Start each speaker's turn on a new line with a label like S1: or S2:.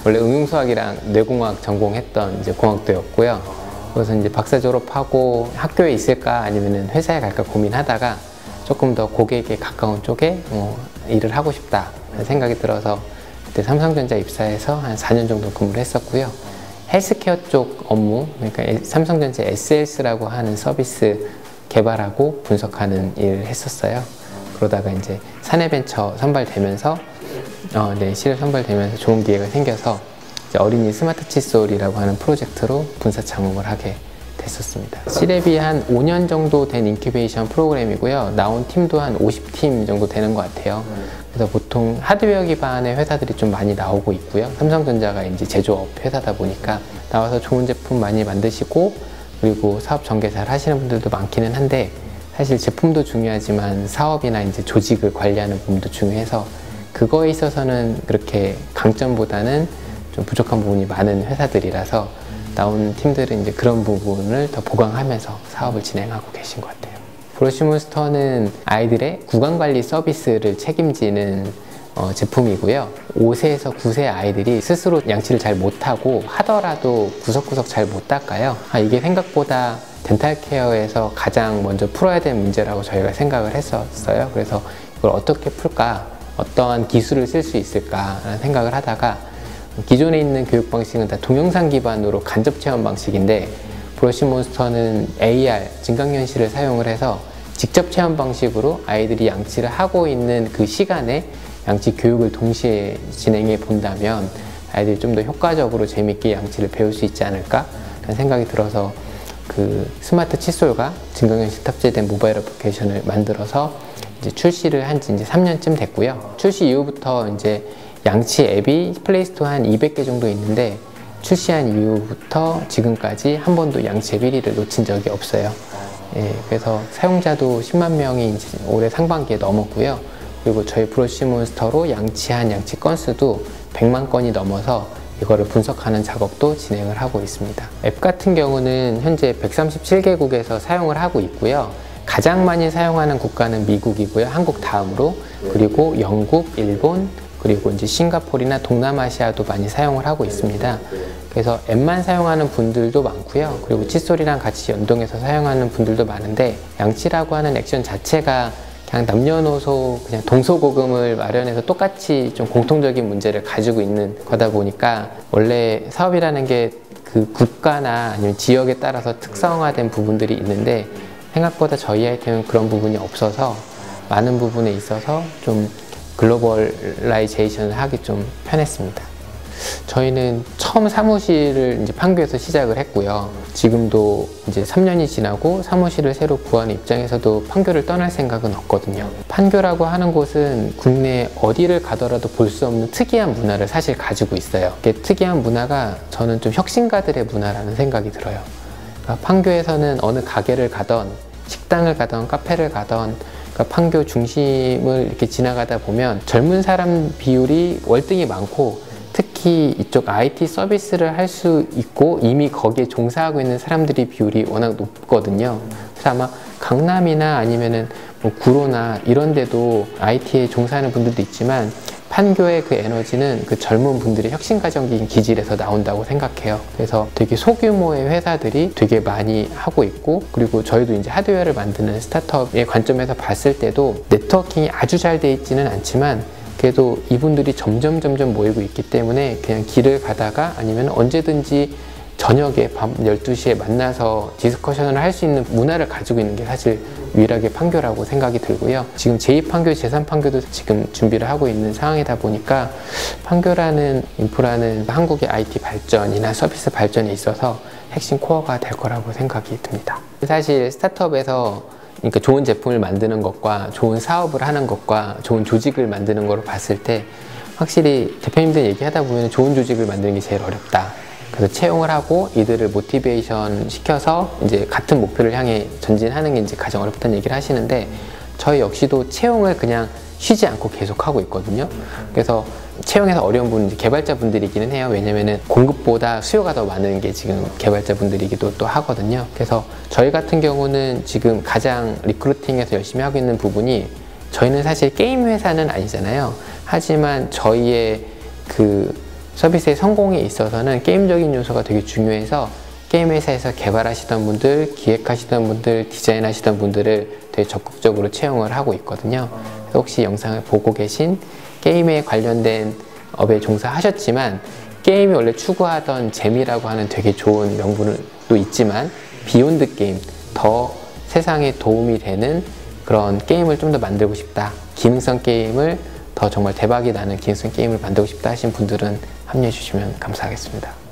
S1: 원래 응용수학이랑 뇌공학 전공했던 이제 공학도였고요. 그래서 이제 박사 졸업하고 학교에 있을까 아니면 회사에 갈까 고민하다가 조금 더 고객에 가까운 쪽에 일을 하고 싶다 생각이 들어서 그때 삼성전자 입사해서 한 4년 정도 근무를 했었고요. 헬스케어 쪽 업무, 그러니까 삼성전자 SLS라고 하는 서비스 개발하고 분석하는 일을 했었어요. 그러다가 이제 사내벤처 선발되면서 실업 선발되면서 좋은 기회가 생겨서 이제 어린이 스마트 칫솔이라고 하는 프로젝트로 분사 창업을 하게 됐었습니다. C랩이 한 5년 정도 된 인큐베이션 프로그램이고요. 나온 팀도 한 50팀 정도 되는 것 같아요. 그래서 보통 하드웨어 기반의 회사들이 좀 많이 나오고 있고요. 삼성전자가 이제 제조업 회사다 보니까 나와서 좋은 제품 많이 만드시고 그리고 사업 전개 잘 하시는 분들도 많기는 한데 사실 제품도 중요하지만 사업이나 이제 조직을 관리하는 부분도 중요해서 그거에 있어서는 그렇게 강점보다는 좀 부족한 부분이 많은 회사들이라서 나온 팀들은 이제 그런 부분을 더 보강하면서 사업을 진행하고 계신 것 같아요. 브러쉬몬스터는 아이들의 구강관리 서비스를 책임지는 제품이고요. 5세에서 9세 아이들이 스스로 양치를 잘 못하고 하더라도 구석구석 잘 못 닦아요. 이게 생각보다 덴탈 케어에서 가장 먼저 풀어야 될 문제라고 저희가 생각을 했었어요. 그래서 이걸 어떻게 풀까? 어떠한 기술을 쓸 수 있을까? 라는 생각을 하다가 기존에 있는 교육 방식은 다 동영상 기반으로 간접 체험 방식인데 브러쉬몬스터는 AR, 증강현실을 사용을 해서 직접 체험 방식으로 아이들이 양치를 하고 있는 그 시간에 양치 교육을 동시에 진행해 본다면 아이들이 좀 더 효과적으로 재밌게 양치를 배울 수 있지 않을까 라는 생각이 들어서 그 스마트 칫솔과 증강현실 탑재된 모바일 어플리케이션을 만들어서 이제 출시를 한 지 이제 3년쯤 됐고요. 출시 이후부터 이제 양치 앱이 플레이스토어 한 200개 정도 있는데 출시한 이후부터 지금까지 한 번도 양치 앱 1위를 놓친 적이 없어요. 그래서 사용자도 10만 명이 이제 올해 상반기에 넘었고요. 그리고 저희 브러쉬몬스터로 양치한 양치 건수도 100만 건이 넘어서 이거를 분석하는 작업도 진행을 하고 있습니다. 앱 같은 경우는 현재 137개국에서 사용을 하고 있고요. 가장 많이 사용하는 국가는 미국이고요. 한국 다음으로. 그리고 영국, 일본, 그리고 이제 싱가포르나 동남아시아도 많이 사용을 하고 있습니다. 그래서 앱만 사용하는 분들도 많고요. 그리고 칫솔이랑 같이 연동해서 사용하는 분들도 많은데 양치라고 하는 액션 자체가 그냥 남녀노소 그냥 동서고금을 마련해서 똑같이 좀 공통적인 문제를 가지고 있는 거다 보니까 원래 사업이라는 게 그 국가나 아니면 지역에 따라서 특성화된 부분들이 있는데 생각보다 저희 아이템은 그런 부분이 없어서 많은 부분에 있어서 좀 글로벌라이제이션을 하기 좀 편했습니다. 저희는 처음 사무실을 이제 판교에서 시작을 했고요. 지금도 이제 3년이 지나고 사무실을 새로 구하는 입장에서도 판교를 떠날 생각은 없거든요. 판교라고 하는 곳은 국내 어디를 가더라도 볼 수 없는 특이한 문화를 사실 가지고 있어요. 그 특이한 문화가 저는 좀 혁신가들의 문화라는 생각이 들어요. 그러니까 판교에서는 어느 가게를 가던 식당을 가던 카페를 가던 그러니까 판교 중심을 이렇게 지나가다 보면 젊은 사람 비율이 월등히 많고 특히 이쪽 IT 서비스를 할 수 있고 이미 거기에 종사하고 있는 사람들이 비율이 워낙 높거든요. 그래서 아마 강남이나 아니면은 뭐 구로나 이런 데도 IT에 종사하는 분들도 있지만 판교의 그 에너지는 그 젊은 분들의 혁신가적인 기질에서 나온다고 생각해요. 그래서 되게 소규모의 회사들이 되게 많이 하고 있고 그리고 저희도 이제 하드웨어를 만드는 스타트업의 관점에서 봤을 때도 네트워킹이 아주 잘 돼 있지는 않지만 그래도 이분들이 점점 모이고 있기 때문에 그냥 길을 가다가 아니면 언제든지 저녁에 밤 12시에 만나서 디스커션을 할 수 있는 문화를 가지고 있는 게 사실 유일하게 판교라고 생각이 들고요. 지금 제2판교, 제3판교도 지금 준비를 하고 있는 상황이다 보니까 판교라는 인프라는 한국의 IT 발전이나 서비스 발전에 있어서 핵심 코어가 될 거라고 생각이 듭니다. 사실 스타트업에서 그러니까 좋은 제품을 만드는 것과 좋은 사업을 하는 것과 좋은 조직을 만드는 거로 봤을 때 확실히 대표님들 얘기하다 보면 좋은 조직을 만드는 게 제일 어렵다. 그래서 채용을 하고 이들을 모티베이션 시켜서 이제 같은 목표를 향해 전진하는 게 이제 가장 어렵다는 얘기를 하시는데 저희 역시도 채용을 그냥 쉬지 않고 계속 하고 있거든요. 그래서 채용에서 어려운 분은 이제 개발자분들이기는 해요. 왜냐면은 공급보다 수요가 더 많은 게 지금 개발자분들이기도 또 하거든요. 그래서 저희 같은 경우는 지금 가장 리크루팅에서 열심히 하고 있는 부분이 저희는 사실 게임 회사는 아니잖아요. 하지만 저희의 그 서비스의 성공에 있어서는 게임적인 요소가 되게 중요해서 게임 회사에서 개발하시던 분들, 기획하시던 분들, 디자인하시던 분들을 되게 적극적으로 채용을 하고 있거든요. 혹시 영상을 보고 계신 게임에 관련된 업에 종사하셨지만 게임이 원래 추구하던 재미라고 하는 되게 좋은 명분도 있지만 비욘드 게임, 더 세상에 도움이 되는 그런 게임을 좀 더 만들고 싶다, 기능성 게임을 더 정말 대박이 나는 기능성 게임을 만들고 싶다 하신 분들은 합류해 주시면 감사하겠습니다.